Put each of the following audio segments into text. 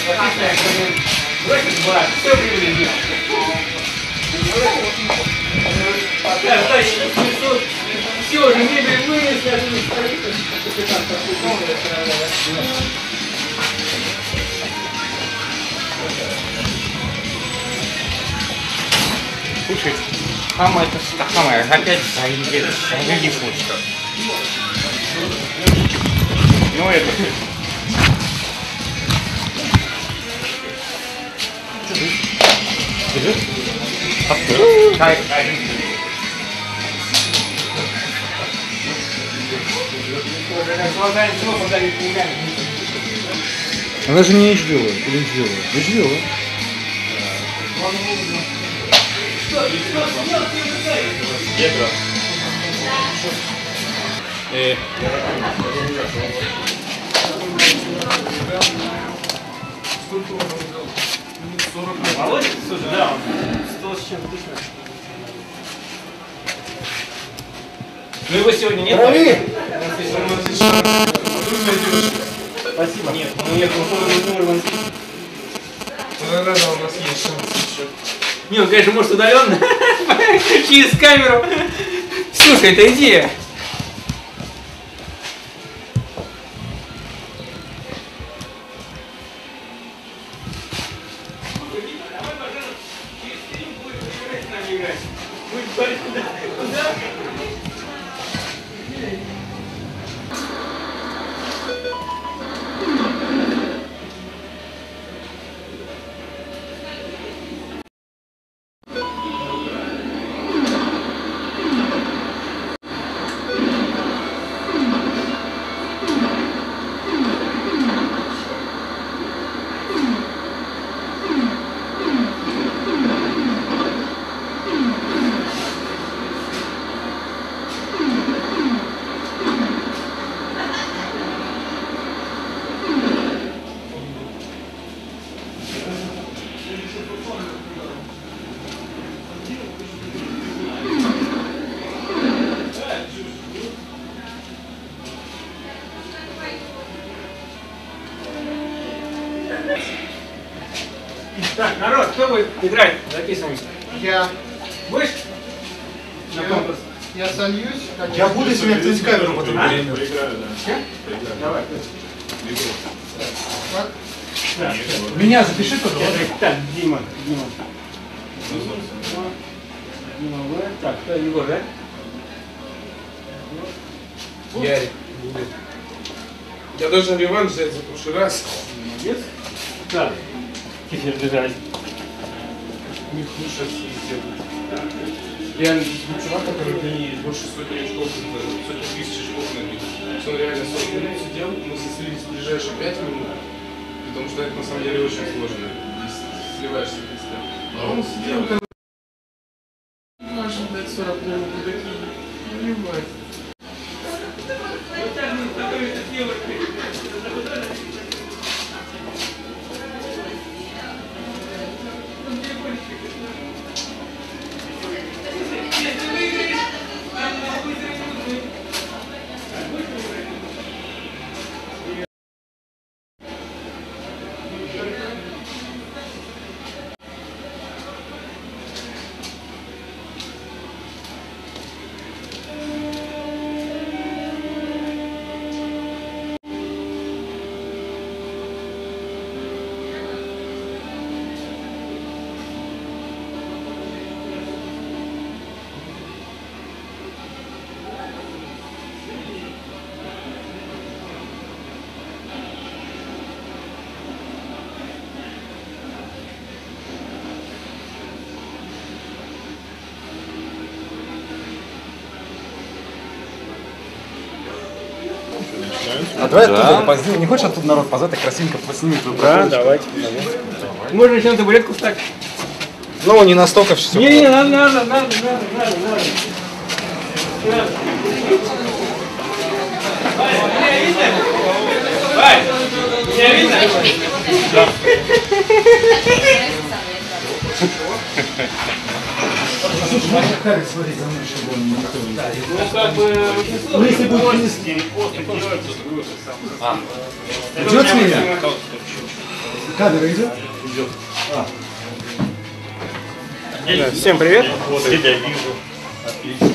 Все прибыли. Все, уже мебель вынесли, слушай, хама это самое, опять заедешь, глядишь лучше. Ну это... Она же не HBO, или HBO? HBO. Володя, слушай, да, он 100 с чем-то точно. Ну его сегодня нет. Спасибо. Нет, ну нет, он номер. Наверное, у нас есть шанс еще. Не, он, конечно, может удаленно. Через камеру. Слушай, это идея. Так, народ, кто будет играть? Записываемся. Я. Будешь? На конкурс. Я сольюсь. Я буду, если меня кто-нибудь камеру потом переймет. Давай. Так. Меня запиши только. Так, Дима. Так, кто Егор, да? Ярик будет. Я должен реванш взять за прошлый раз. Молодец. Так, теперь бежать. Не хуже сделать. Реально, чувак, который больше сотни очков, сотни тысяч очков набит. Он реально 40 минут сидел, мы сослились в ближайшие 5 минут, потому что это на самом деле очень сложно. Если сливаешься быстро. А он сидел там. Может дать 40 минут, и такие, ну ебать. А давай оттуда позднее. Не хочешь оттуда народ позвать, так красивенько поснимем твою проходочку? Да, давайте. Можно еще на табуретку встать. Ну, не настолько все. Не, надо. Вань, меня видно? Да. Смотри, за мной еще было не готово. Ну, как бы... Ну, если будет низкий. Идет меня? Камера идет? Идет. Да, всем привет. Вот я вижу. Отлично.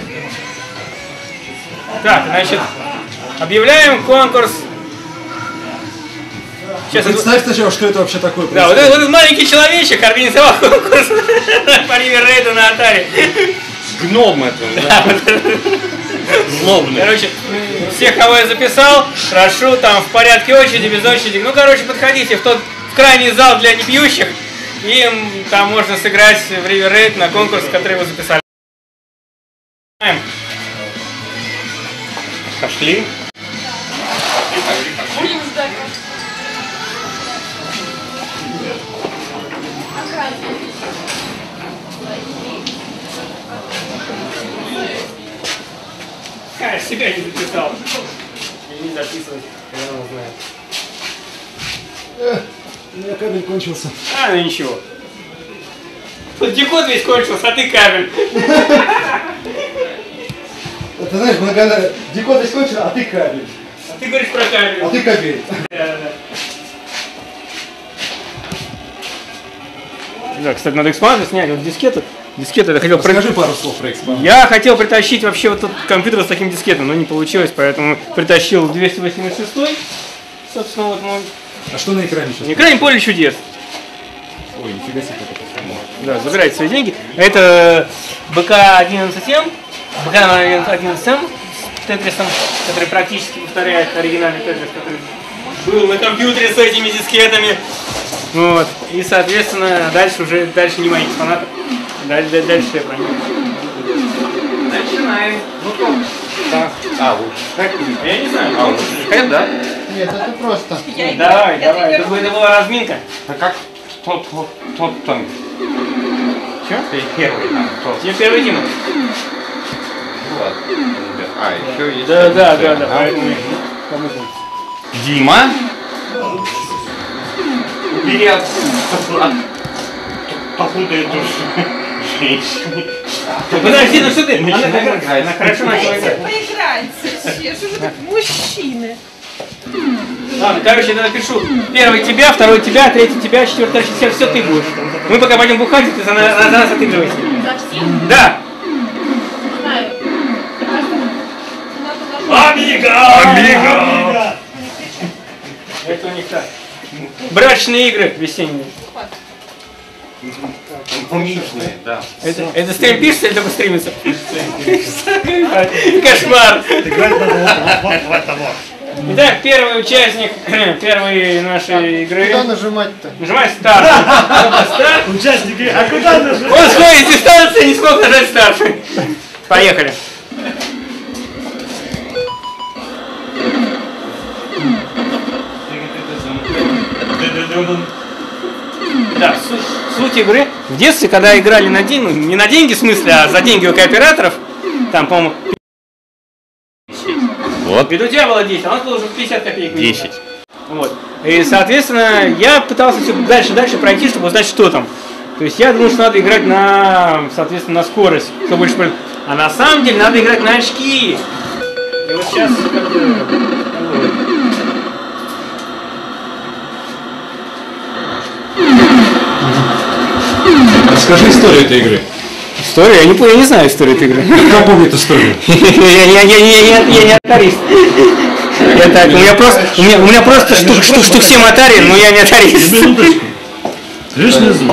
Так, значит, объявляем конкурс. Сейчас Представь сначала, что это вообще такое. да, вот этот маленький человечек организовал конкурс по риверрейду на Atari. Гном это, да? Злобный. Короче, всех, кого я записал, прошу там в порядке очереди, без очереди. Ну, короче, подходите в крайний зал для непьющих, и там можно сыграть в риверрейд на конкурс, который вы записали. Пошли. Будем ждать. Я себя не записал. И не записывать, когда он знает. У меня кабель кончился. А, ну ничего. Тут декод весь кончился, а ты кабель. Ты знаешь, благодаря декод здесь кончился, а ты кабель. А ты говоришь про кабель. А ты кабель. Да, кстати, надо экспонаты снять, вот дискету. Дискету я хотел Скажи пару слов про экспонат. Я хотел притащить вообще вот этот компьютер с таким дискетом, но не получилось, поэтому притащил 286, собственно, вот мой. А что на экране сейчас? На экране поле чудес. Ой, нифига себе, как это само. Да, забирайте свои деньги. Это БК-11М, БК-11М с Тетрисом, который практически повторяет оригинальный Тетрис, который был на компьютере с этими дискетами. Вот. И, соответственно, дальше не мои экспонаты. Дальше я про них. Начинаем. Ну как? Да. А, лучше. Как? Я не знаю. А, лучше. Хэт, да? Нет, это просто. Давай. Это была разминка. А как? Тот там. Че? Ты первый там. Тот. Тебе первый Дима. Ну ладно. А, еще есть. Да. один. Поэтому... Дима. Убери покуда эту женщину. Подожди, ну что ты? Она играет. хорошо начала Дайте играть. поиграть вообще. Что же так мужчины? Ладно, короче, я напишу. Первый тебя, второй тебя, третий тебя, четвертый тебя, все ты будешь. Мы пока пойдем бухать, и ты за нас отыгрывайся. За всех? Да! Знаю. Амиго! Это у них так. Брачные игры весенние. Умичные, да. Это стрим пишется или только стримится? Кошмар! Итак, первый участник первой нашей игры. Куда нажимать-то? Нажимай старт. Старт. Участники, а куда нажимать? Он сходит с дистанции, не смог нажать старт. Поехали. Да, суть игры. В детстве, когда играли на деньги, ну, не на деньги в смысле, а за деньги у кооператоров, там, по-моему, Вот. ведь у тебя было 10, а у нас было уже 50 копеек. 10. Вот. И, соответственно, я пытался все дальше пройти, чтобы узнать, что там. То есть я думал, что надо играть на, соответственно, на скорость, кто больше. А на самом деле надо играть на очки. И вот сейчас как бы... Расскажи историю этой игры. История? Я не знаю историю этой игры. Кто помнит историю? Я не атарист. Я так, у меня просто штук 7 атари, но я не атарист. Минуточку. Лишний звук.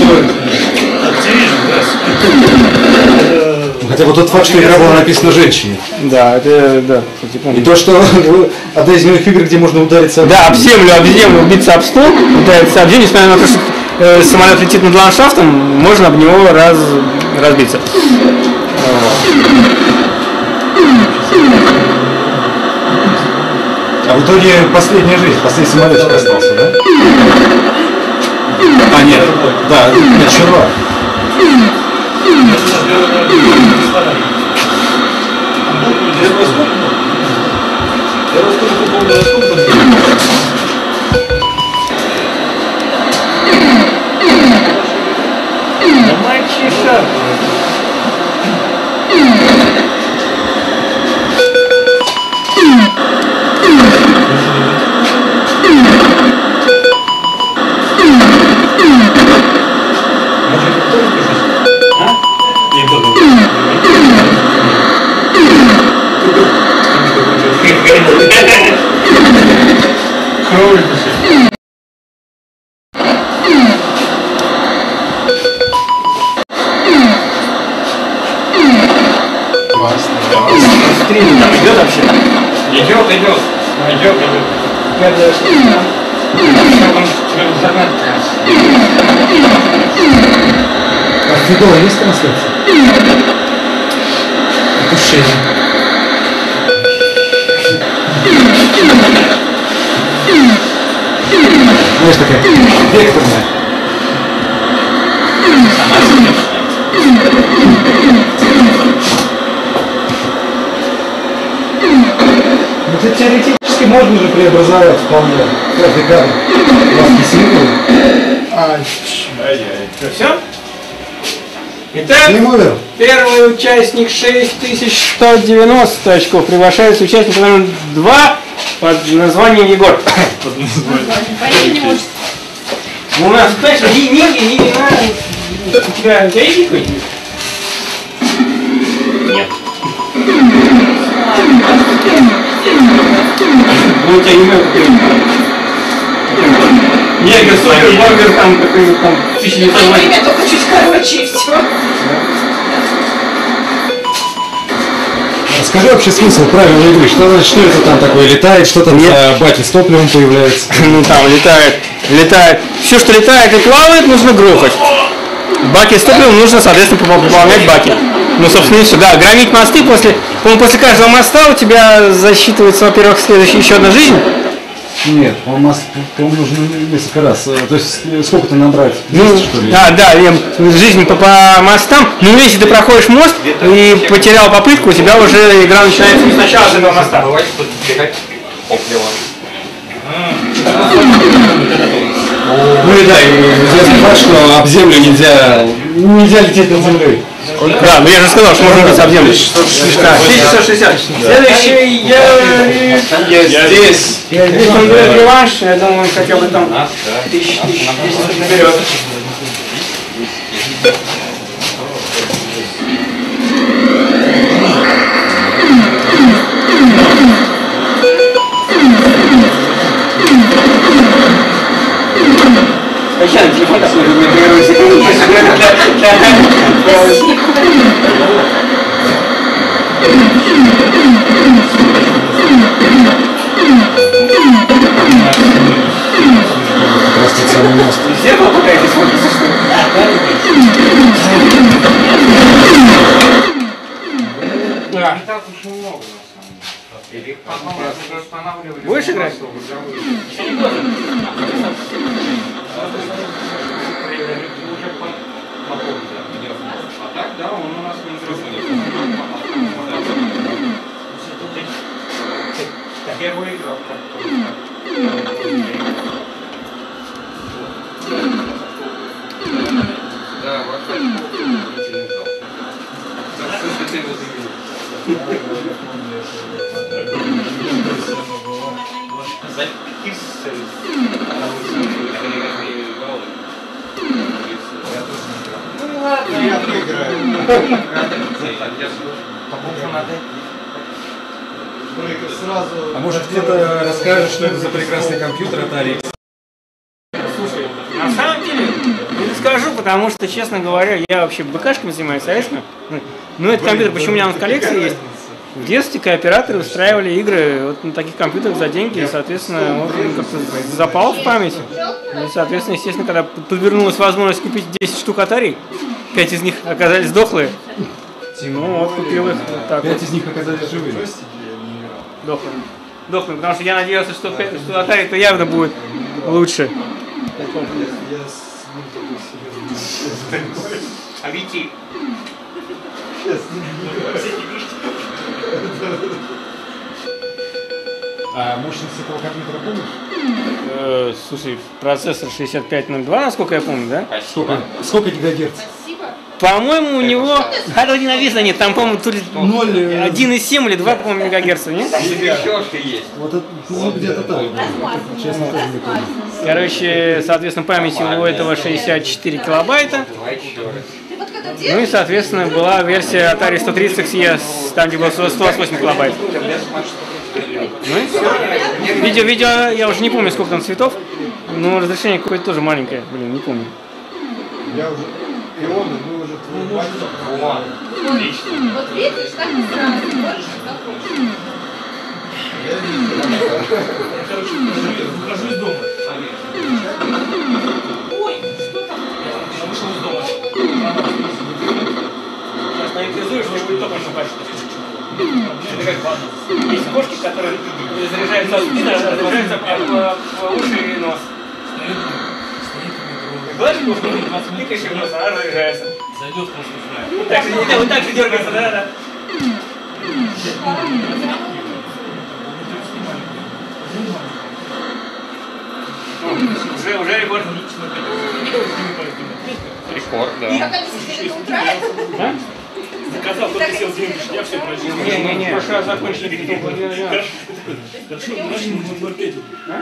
Хотя бы тот факт, что игра была написана женщине. Да, это да. И то, что одна из моих игр, где можно удариться... Да, об землю, убиться об стол, удариться об землю, несмотря на то, что самолет летит над ландшафтом, можно об него разбиться. А в итоге последняя жизнь, последний самолетик остался, да? А, нет, да, нет, черва. Мальчиша. А фидола есть трансляция? Опущение. Знаешь, такая векторная. Ну, это теоретически можно же преобразовать вполне. Каждый кадр. Лавки символы. Все? Итак, первый участник 6190 очков. Приглашается участник номер 2 под названием Егор. У нас, знаешь, ни имена. У тебя есть какой-нибудь? Нет. Ну, у тебя имя какое-нибудь. Негр, супербургер, там какой-нибудь там 1900. Имя только чуть короче и все. Скажи вообще смысл правильной игры. Что значит, что это там такое летает, что там за баки с топливом появляется? Ну там летает. Все, что летает и плавает, нужно грохать. Баки с топливом нужно, соответственно, пополнять баки. Ну, собственно, и все. Да, громить мосты после каждого моста у тебя засчитывается, во-первых, следующая еще одна жизнь. Нет, по-моему, нужно несколько раз. То есть сколько-то набрать? 200, что ли? Да, жизнь по мостам. Ну, если ты проходишь мост и потерял попытку, у тебя уже игра начинается не сначала с этого моста. Ну и да, и известный факт, что об землю нельзя лететь над землей. Да, ну я же сказал, что можно быть об землю. 1660. Следующий я здесь. Здесь он берет реванш, я думаю, он хотя бы там 1000 наберет. Сейчас телефон такой же мне тренируется. Все попытаетесь фотиться, что ли? Будешь играть? А так, да, он у нас не интересует. Так я его играл. Да, вообще. Так, слушай, ты его А может кто-то расскажет, что это за прекрасный компьютер Atari? Слушай, на самом деле, не расскажу, потому что, честно говоря, я вообще БКшками занимаюсь, соответственно. Ну, этот компьютер, почему у меня он в коллекции есть? В детстве кооператоры устраивали игры вот на таких компьютерах за деньги, и, соответственно, вот он как-то запал в память. И, соответственно, естественно, когда подвернулась возможность купить 10 штук Atari, 5 из них оказались дохлые. Ну, вот купил их вот так. 5 из них оказались живыми. Дохлые, потому что я надеялся, что Atari-то явно будет лучше. Объектив. А мощность этого компьютера помнишь? Слушай, процессор 6502, насколько я помню, да? Сколько гигагерц? По-моему, у него... А, не написано, нет, там, по-моему, то ли 1,7 или 2, по-моему, мегагерца, нет? Вот это, ну, где-то так. Честно, тоже не помню. Короче, соответственно, памяти у этого 64 килобайта. Ну и, соответственно, была версия Atari 130 XE, там, где было 128 килобайт. Ну и все. Видео, я уже не помню, сколько там цветов, но разрешение какое-то тоже маленькое, блин, не помню. Я уже... Ионы, мы уже твой мальчик. Вот видишь, как ты сразу можешь запросить. Короче, выхожу из дома. Ой, что там? Я вышел из дома. Сейчас наэлектризуешь, мне будет только что бачить. Это как ванна. Есть кошки, которые заряжаются от спины, разряжаются в уши и нос. Гладишь кошку, тыкаешь в нос, она заряжается. Зайдет просто знает. Вот так же дергается, да. Уже рекорд. Рекорд, да. Как они сидели до утра? Заказал, только сел деньги, я все прочитал. Не-не-не, в прошлый раз закончили. Хорошо, наши нужно 0,5.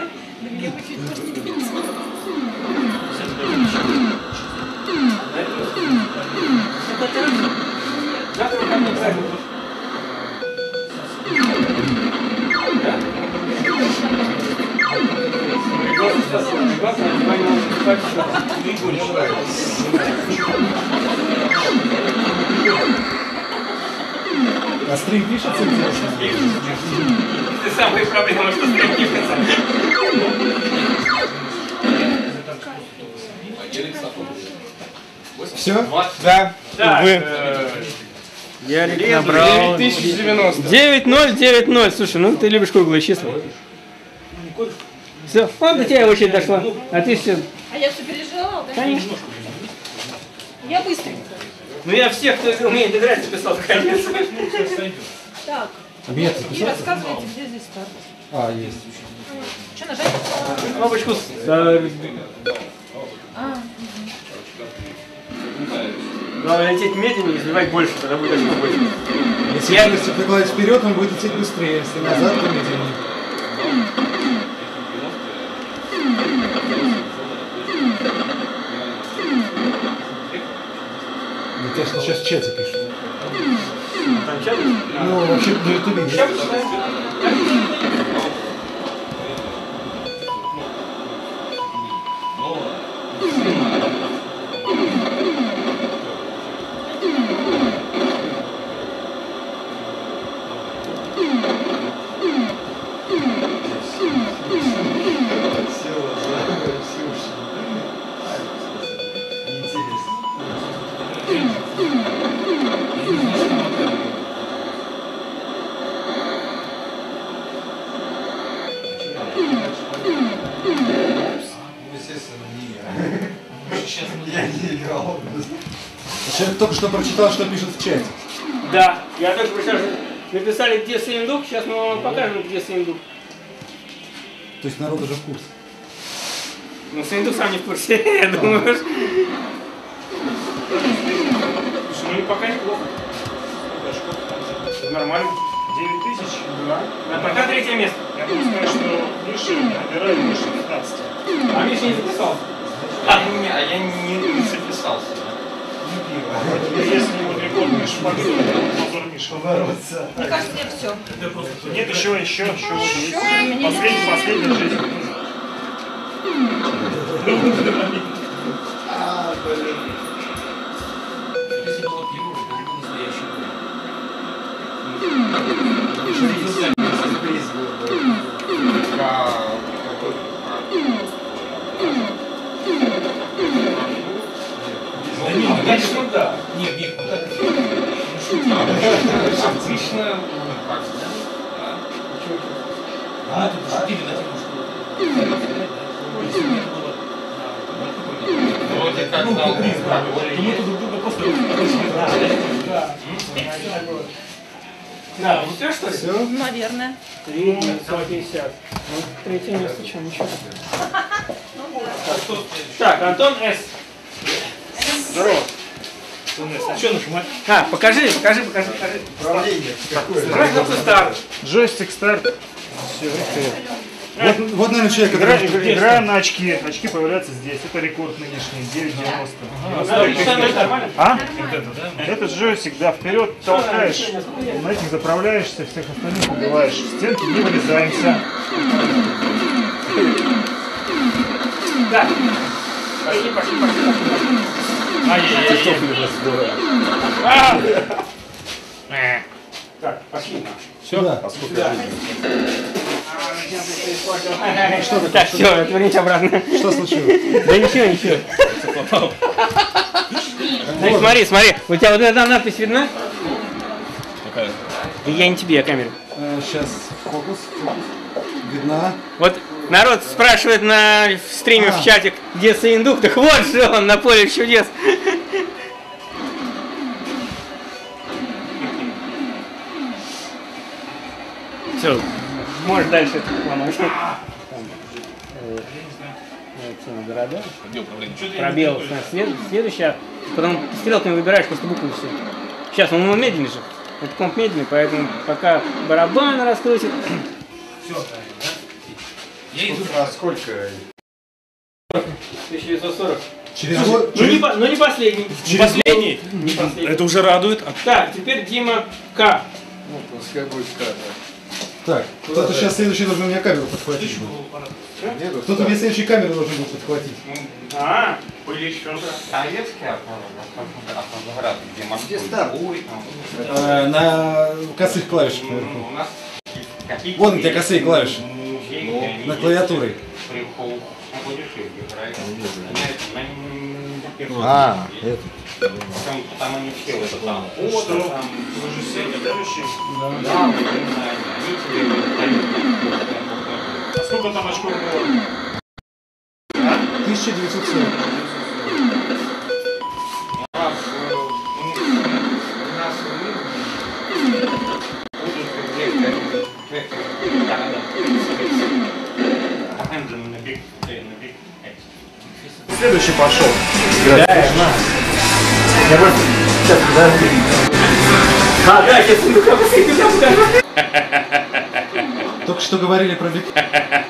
Завтра ко мне праздник. А стрим пишется, интересно? Это самая проблема, что стрим пишется. Все? Да. Так, Ярик набрал 9090. 9-0-9-0. Слушай, ну ты любишь круглые числа. Все, вот до тебя очередь дошла. А ты все. А я все переживала, да? Конечно. Я быстренько. Ну я всех, кто умеет играть, записал наконец. Так. Обед И записал? рассказывайте, где здесь старт. А, есть. Что нажать? Кнопочку. Главное лететь медленнее и сбивать больше, тогда будет очко больше. Если челюсть прикладывать вперед, он будет лететь быстрее, если назад, то медленнее. Ну, тебя сейчас в чате пишут. Там чат? Ну, вообще, на ютубе есть. Человек только что прочитал, что пишет в чате. Да, я только прочитал, что написали, где Сыендук, сейчас мы вам покажем, где Сыендук. То есть народ уже в курсе. Ну, Сыендук сам не в курсе, я думаю. Слушай, ну пока неплохо. Нормально. 9000, да. А пока третье место. Я могу сказать, что Миша набирает выше 15. А Миша не записался. А я не записался. Если вот рекорд Миша победил, то позор Миша. Мне кажется, нет, все. Нет, еще вот есть. Последняя жизнь. Если было пиво, это было настоящее. Конечно, да. Нет, Мих, ну так. Отлично. Мы тут шутили на тему, что если бы это было Вроде как дал то мы тут друг друга просто Да, ну все, что ли? Все? Наверное. 350. Ну, третье место, что, ничего. Так, Антон С. Здорово. А что нажимать? А, покажи. Управление. Нажимай кнопку старт. Джойстик старт. Вот, наверное, человек, который... Играем на очки. Очки появляются здесь. Это рекорд нынешний. 9,90. Нормально? А? Это джойстик, да, вперед толкаешь, на этих заправляешься, всех остальных убиваешь. В стенки не вырезаемся. Да. Пошли. Так, пошли. Все? Да. А сколько Да. жизни? Так, все, отверните обратно. Что случилось? Да ничего, ничего. Значит, смотри, смотри, у тебя вот эта надпись видна? Какая? Да я не тебе, я камеру. Сейчас фокус. Видна. Вот народ спрашивает на стриме в чате, где Саиндук, так вот же он на поле чудес. Все, можешь дальше ломать. Города. Где управление? Пробел. Следующая. Потом стрелками выбираешь просто буквы все. Сейчас он медленный же. Это комп медленный, поэтому пока барабаны раскрутит. Все, да? Я иду. А сколько? 1940. Через год. Ну не последний. Последний? Не последний. Это уже радует. Так, теперь Дима К. Ну, пускай будет кадр. Так, кто-то сейчас следующий должен у меня камеру подхватить. Кто-то мне следующий камеру должен был подхватить. А, были еще. Советская автозаград, где Москвы. На косых клавишах наверху. Вон где косые клавиши. На клавиатуре. А, это. Там они все вот это там. Что? Вы же все следующие? Да, они тебе дают. А сколько там очков было? 1940. Следующий пошел. Я просто сейчас подожди. Да, сейчас Саиндука покажу. Только что говорили про биг.